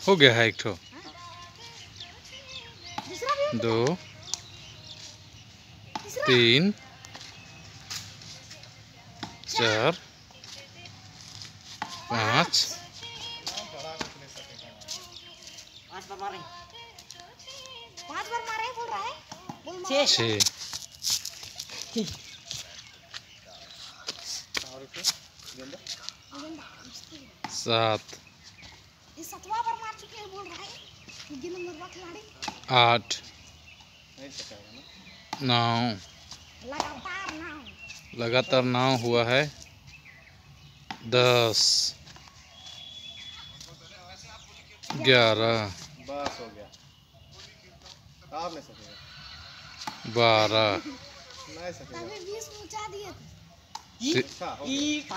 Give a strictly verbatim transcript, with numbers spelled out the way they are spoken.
हो गया है एक ठो। दो, तीन, चार, पाँच, पांच बार मारे बोल रहा है। छः, सात, ये सतवा बार मार चुके हैं बोल रहा है। गिन नंबर खिलाड़ी। आठ, नौ, लगातार नौ, लगातार नौ हुआ है। दस, ग्यारह, बस हो गया। आप नहीं सकेगा। बारह, नहीं सकेगा। अभी बीस पहुंचा दिए थे। ति- अच्छा, हो गया।